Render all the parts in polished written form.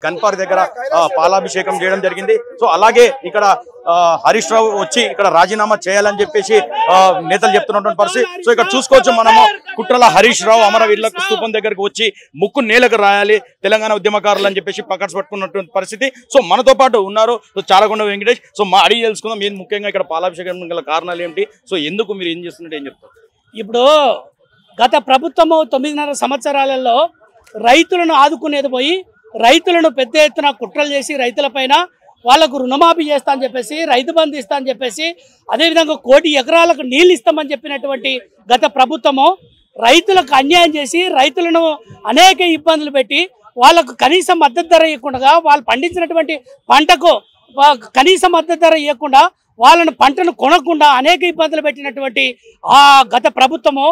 కన్పార్ దగ్గర పాలాభిషేకం చేయడం జరిగింది. సో అలాగే ఇక్కడ హరీష్ రావు వచ్చి ఇక్కడ రాజీనామా చేయాలని చెప్పేసి నేతలు చెప్తున్నటువంటి పరిస్థితి. సో ఇక్కడ చూసుకోవచ్చు మనము కుట్రల హరీష్ రావు అమరవీరుల స్తూపం దగ్గరకు వచ్చి ముక్కు నేలకు రాయాలి తెలంగాణ ఉద్యమకారులు అని చెప్పేసి పక్కన పట్టుకున్నటువంటి పరిస్థితి. సో మనతో పాటు ఉన్నారు చారకొండ వెంకటేష్. సో మా అడిగి తెలుసుకుందాం ఏం ముఖ్యంగా ఇక్కడ పాలాభిషేకం గల కారణాలు ఏమిటి, సో ఎందుకు మీరు ఏం చేస్తున్నట్టు ఏం చెప్తారు? ఇప్పుడు గత ప్రభుత్వము 9.5 సంవత్సరాలలో రైతులను ఆదుకునేది పోయి రైతులను పెద్ద ఎత్తున కుట్రలు చేసి రైతులపైన వాళ్లకు రుణమాఫీ చేస్తా అని చెప్పేసి రైతు బంధు ఇస్తా అని చెప్పేసి అదేవిధంగా 1 కోటి ఎకరాలకు నీళ్ళు ఇస్తామని చెప్పినటువంటి గత ప్రభుత్వము రైతులకు అన్యాయం చేసి రైతులను అనేక ఇబ్బందులు పెట్టి వాళ్ళకు కనీస మద్దతు ధర ఇవ్వకుండా వాళ్ళు పండించినటువంటి పంటకు కనీస మద్దతు ధర ఇవ్వకుండా వాళ్ళను పంటను కొనకుండా అనేక ఇబ్బందులు పెట్టినటువంటి ఆ గత ప్రభుత్వము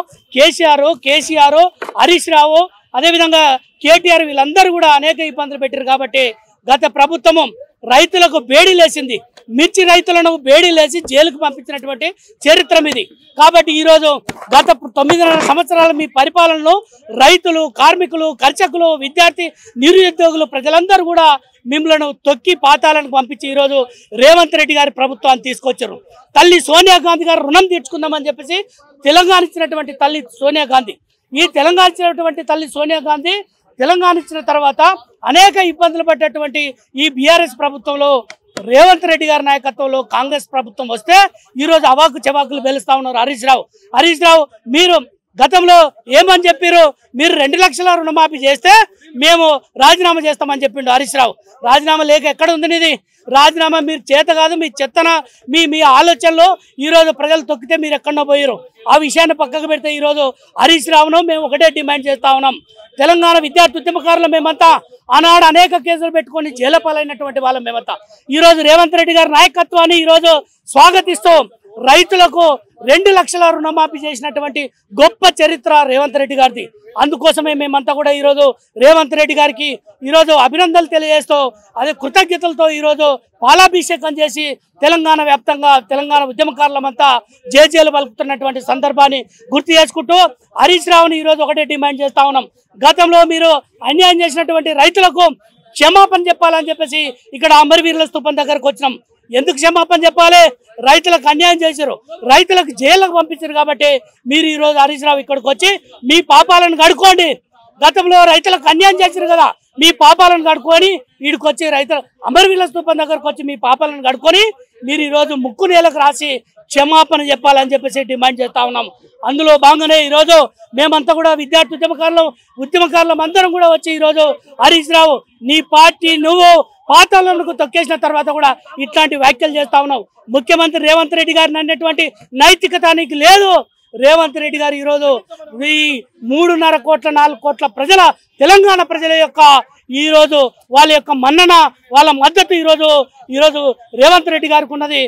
కేసీఆర్ హరీష్ రావు అదేవిధంగా కేటీఆర్ వీళ్ళందరూ కూడా అనేక ఇబ్బందులు పెట్టారు. కాబట్టి గత ప్రభుత్వము రైతులకు బేడీలేసింది, మిర్చి రైతులను బేడీలేసి జైలుకు పంపించినటువంటి చరిత్ర ఇది. కాబట్టి ఈరోజు గత 9.5 సంవత్సరాల మీ పరిపాలనలో రైతులు, కార్మికులు, కర్షకులు, విద్యార్థి, నిరుద్యోగులు ప్రజలందరూ కూడా మిమ్మల్ని తొక్కి పాతాలను పంపించి ఈరోజు రేవంత్ రెడ్డి గారి ప్రభుత్వాన్ని తీసుకొచ్చారు. తల్లి సోనియా గాంధీ గారు రుణం తీర్చుకుందామని చెప్పేసి తెలంగాణ ఇచ్చినటువంటి తల్లి సోనియా గాంధీ, ఈ తెలంగాణ ఇచ్చినటువంటి తల్లి సోనియా గాంధీ తెలంగాణ ఇచ్చిన తర్వాత అనేక ఇబ్బందులు పడ్డటువంటి ఈ బీఆర్ఎస్ ప్రభుత్వంలో రేవంత్ రెడ్డి గారి నాయకత్వంలో కాంగ్రెస్ ప్రభుత్వం వస్తే ఈరోజు అవాకు చెవాకులు వెలుస్తా ఉన్నారు హరీష్ రావు మీరు గతంలో ఏమని చెప్పారు? మీరు 2 లక్షల రుణమాఫీ చేస్తే మేము రాజీనామా చేస్తామని చెప్పిండు హరీష్ రావు. రాజీనామా లేక ఎక్కడ ఉంది ఇది? రాజీనామా మీరు చేత కాదు, మీ చెత్తన మీ ఆలోచనలో ఈరోజు ప్రజలు తొక్కితే మీరు ఎక్కడో పోయారు. ఆ విషయాన్ని పక్కకు పెడితే ఈరోజు హరీష్ రావును మేము ఒకటే డిమాండ్ చేస్తా ఉన్నాం. తెలంగాణ విద్యార్థి ఉద్యమకారులు మేమంతా ఆనాడు అనేక కేసులు పెట్టుకొని జైలు పాలైనటువంటి వాళ్ళం మేమంతా ఈరోజు రేవంత్ రెడ్డి గారి నాయకత్వాన్ని ఈరోజు స్వాగతిస్తూ రైతులకు 2 లక్షల రుణమాఫీ చేసినటువంటి గొప్ప చరిత్ర రేవంత్ రెడ్డి గారిది. అందుకోసమే మేమంతా కూడా ఈరోజు రేవంత్ రెడ్డి గారికి ఈరోజు అభినందనలు తెలియజేస్తూ అదే కృతజ్ఞతలతో ఈరోజు పాలాభిషేకం చేసి తెలంగాణ వ్యాప్తంగా తెలంగాణ ఉద్యమకారులమంతా జేజేలు పలుకుతున్నటువంటి సందర్భాన్ని గుర్తు చేసుకుంటూ హరీష్ రావుని ఈరోజు ఒకటే డిమాండ్ చేస్తా ఉన్నాం. గతంలో మీరు అన్యాయం చేసినటువంటి రైతులకు క్షమాపణ చెప్పాలని చెప్పేసి ఇక్కడ అమరవీరుల స్తూపం దగ్గరకు వచ్చినాం. ఎందుకు క్షమాపణ చెప్పాలి? రైతులకు అన్యాయం చేశారు, రైతులకు జైలుకు పంపించారు. కాబట్టి మీరు ఈరోజు హరీష్ రావు ఇక్కడికి వచ్చి మీ పాపాలను కడుక్కోండి. గతంలో రైతులకు అన్యాయం చేశారు కదా, మీ పాపాలను కడుక్కొని వీడికి వచ్చి రైతుల అమరవీరుల స్తూపం దగ్గరకు వచ్చి మీ పాపాలను కడుక్కొని మీరు ఈరోజు ముక్కు నేలకు రాసి క్షమాపణ చెప్పాలని చెప్పేసి డిమాండ్ చేస్తా ఉన్నాం. అందులో భాగంగానే ఈరోజు మేమంతా కూడా విద్యార్థి ఉద్యమకారులం అందరం కూడా వచ్చి ఈరోజు హరీష్ రావు నీ పార్టీ నువ్వు పాతాళంకు తొక్కేసిన తర్వాత కూడా ఇట్లాంటి వ్యాఖ్యలు చేస్తా ఉన్నావు. ముఖ్యమంత్రి రేవంత్ రెడ్డి గారిని అన్నటువంటి నైతికత నీకు లేదు. రేవంత్ రెడ్డి గారు ఈరోజు ఈ 3.5 కోట్ల 4 కోట్ల ప్రజల తెలంగాణ ప్రజల యొక్క ఈరోజు వాళ్ళ యొక్క మన్నన వాళ్ళ మద్దతు ఈరోజు రేవంత్ రెడ్డి గారికి ఉన్నది.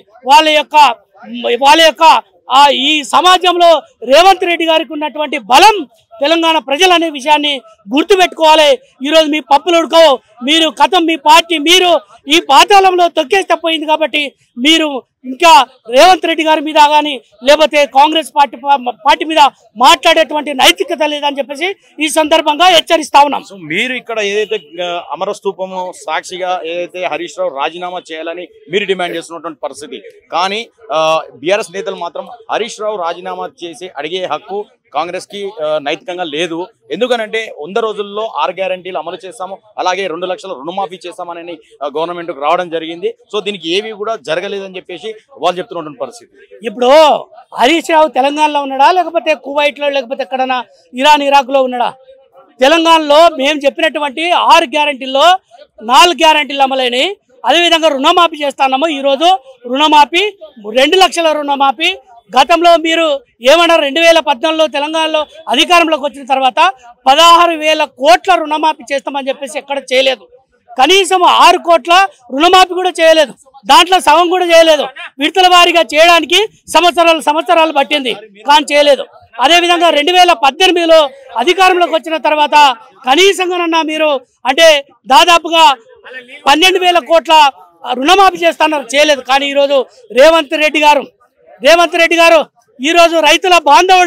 వాళ్ళ యొక్క ఈ సమాజంలో రేవంత్ రెడ్డి గారికి ఉన్నటువంటి బలం తెలంగాణ ప్రజలు అనే విషయాన్ని గుర్తుపెట్టుకోవాలి. ఈరోజు మీ పప్పులు ఉడకవు, మీరు మీ పార్టీ మీరు ఈ పాతాళంలో తొక్కేస్తే పోయింది. కాబట్టి మీరు ఇంకా రేవంత్ రెడ్డి గారి మీద కానీ లేకపోతే కాంగ్రెస్ పార్టీ మీద మాట్లాడేటువంటి నైతికత లేదని చెప్పేసి ఈ సందర్భంగా హెచ్చరిస్తా ఉన్నాం. సో మీరు ఇక్కడ ఏదైతే అమర స్తూపము సాక్షిగా ఏదైతే హరీష్ రావు రాజీనామా చేయాలని మీరు డిమాండ్ చేస్తున్నటువంటి పరిస్థితి, కానీ బీఆర్ఎస్ నేతలు మాత్రం హరీష్ రావు రాజీనామా చేసి అడిగే హక్కు కాంగ్రెస్ కి నైతికంగా లేదు. ఎందుకనంటే 100 రోజుల్లో 6 గ్యారంటీలు అమలు చేస్తాము, అలాగే 2 లక్షల రుణమాఫీ చేస్తామని గవర్నమెంట్ రావడం జరిగింది. సో దీనికి ఏవి కూడా జరగలేదని చెప్పేసి వాళ్ళు చెప్తున్నటువంటి పరిస్థితి. ఇప్పుడు హరీష్ రావు తెలంగాణలో ఉన్నాడా లేకపోతే కువైట్లో లేకపోతే ఎక్కడన్నా ఇరాక్లో ఉన్నాడా? తెలంగాణలో మేము చెప్పినటువంటి 6 గ్యారంటీల్లో 4 గ్యారంటీలు అమలైనవి. అదేవిధంగా రుణమాఫీ చేస్తున్నాము. ఈరోజు రుణమాఫీ 2 లక్షల రుణమాఫీ. గతంలో మీరు ఏమన్నారు? 2014లో తెలంగాణలో అధికారంలోకి వచ్చిన తర్వాత 16,000 కోట్ల రుణమాఫీ చేస్తామని చెప్పేసి ఎక్కడ చేయలేదు. కనీసం 6 కోట్ల రుణమాఫీ కూడా చేయలేదు, దాంట్లో సగం కూడా చేయలేదు. విడతల వారీగా చేయడానికి సంవత్సరాలు పట్టింది, కానీ చేయలేదు. అదేవిధంగా 2018లో అధికారంలోకి వచ్చిన తర్వాత కనీసంగానన్నా మీరు అంటే దాదాపుగా 12,000 కోట్ల రుణమాఫీ చేస్తున్నారు, చేయలేదు. కానీ ఈరోజు రేవంత్ రెడ్డి గారు ఈరోజు రైతుల బాంధవుడు,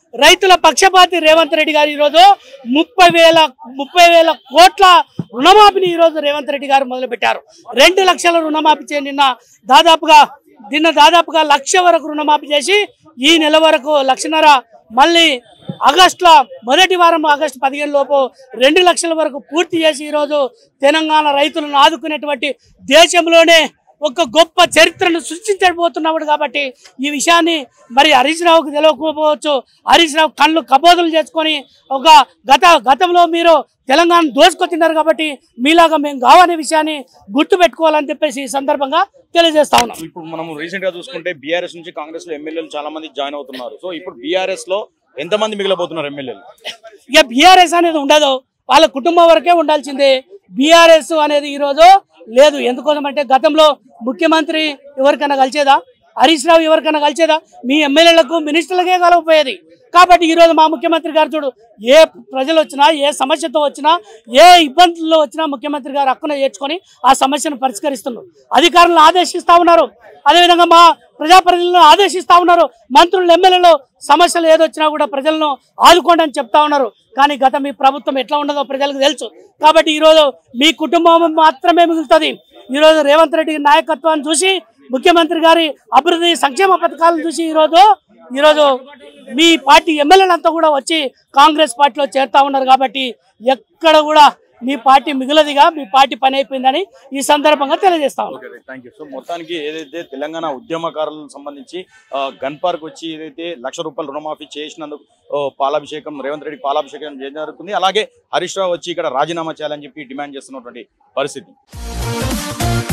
రైతుల పక్షపాతి రేవంత్ రెడ్డి గారు ఈరోజు 30,000 కోట్ల రుణమాఫీని ఈరోజు రేవంత్ రెడ్డి గారు మొదలుపెట్టారు. 2 లక్షల రుణమాఫీ చేసి నిన్న దాదాపుగా 1,00,000 వరకు రుణమాఫీ చేసి ఈ నెల వరకు 1,50,000 మళ్ళీ ఆగస్టులో మొదటి వారం ఆగస్టు 15 లోపు 2 లక్షల వరకు పూర్తి చేసి ఈరోజు తెలంగాణ రైతులను ఆదుకునేటువంటి దేశంలోనే ఒక గొప్ప చరిత్రను సృష్టించబోతున్నాడు. కాబట్టి ఈ విషయాన్ని మరి హరీష్ రావుకు తెలియకపోవచ్చు. హరీష్ రావు కళ్ళు కబోదులు చేసుకొని గతంలో మీరు తెలంగాణ దోసుకొచ్చినారు కాబట్టి మీలాగా మేము కావనే విషయాన్ని గుర్తు పెట్టుకోవాలని చెప్పేసి ఈ సందర్భంగా తెలియజేస్తా ఉన్నాం. ఇప్పుడు మనం రీసెంట్ గా చూసుకుంటే బీఆర్ఎస్ నుంచి కాంగ్రెస్ లో ఎమ్మెల్యేలు చాలా మంది జాయిన్ అవుతున్నారు. సో ఇప్పుడు బీఆర్ఎస్ లో ఎంతమంది మిగిలిపోతున్నారు ఎమ్మెల్యేలు? ఇక బీఆర్ఎస్ అనేది ఉండదు, వాళ్ళ కుటుంబం వరకే ఉండాల్సిందే. బీఆర్ఎస్ అనేది ఈరోజు లేదు. ఎందుకోసం అంటే గతంలో ముఖ్యమంత్రి ఎవరికైనా కలిసేదా? హరీష్ రావు ఎవరికైనా కలిసేదా? మీ ఎమ్మెల్యేలకు మినిస్టర్లకే కలవపోయేది. కాబట్టి ఈరోజు మా ముఖ్యమంత్రి గారు చూడు, ఏ ప్రజలు వచ్చినా, ఏ సమస్యతో వచ్చినా, ఏ ఇబ్బందుల్లో వచ్చినా ముఖ్యమంత్రి గారు హక్కున చేర్చుకొని ఆ సమస్యను పరిష్కరిస్తున్నారు. అధికారులను ఆదేశిస్తా ఉన్నారు, అదేవిధంగా మా ప్రజాప్రతినిధులను ఆదేశిస్తా ఉన్నారు. మంత్రులు ఎమ్మెల్యేలు సమస్యలు ఏదొచ్చినా కూడా ప్రజలను ఆదుకోండి అని చెప్తా ఉన్నారు. కానీ గత మీ ప్రభుత్వం ఎట్లా ఉండదో ప్రజలకు తెలుసు. కాబట్టి ఈరోజు మీ కుటుంబం మాత్రమే మిగులుతుంది. ఈరోజు రేవంత్ రెడ్డి నాయకత్వాన్ని చూసి, ముఖ్యమంత్రి గారి అభివృద్ధి సంక్షేమ పథకాలను చూసి ఈరోజు మీ పార్టీ ఎమ్మెల్యేలంతా కూడా వచ్చి కాంగ్రెస్ పార్టీలో చేరుతా ఉన్నారు. కాబట్టి ఎక్కడ కూడా మీ పార్టీ మిగిలదిగా, మీ పార్టీ పని అయిపోయిందని ఈ సందర్భంగా తెలియజేస్తా ఉన్నాం. సో మొత్తానికి ఏదైతే తెలంగాణ ఉద్యమకారులకు సంబంధించి గన్ పార్క్ వచ్చి ఏదైతే ₹1,00,000 రుణమాఫీ చేసినందుకు పాలాభిషేకం, రేవంత్ రెడ్డి పాలాభిషేకం జరుగుతుంది. అలాగే హరీష్ రావు వచ్చి ఇక్కడ రాజీనామా చేయాలని చెప్పి డిమాండ్ చేస్తున్నటువంటి పరిస్థితి.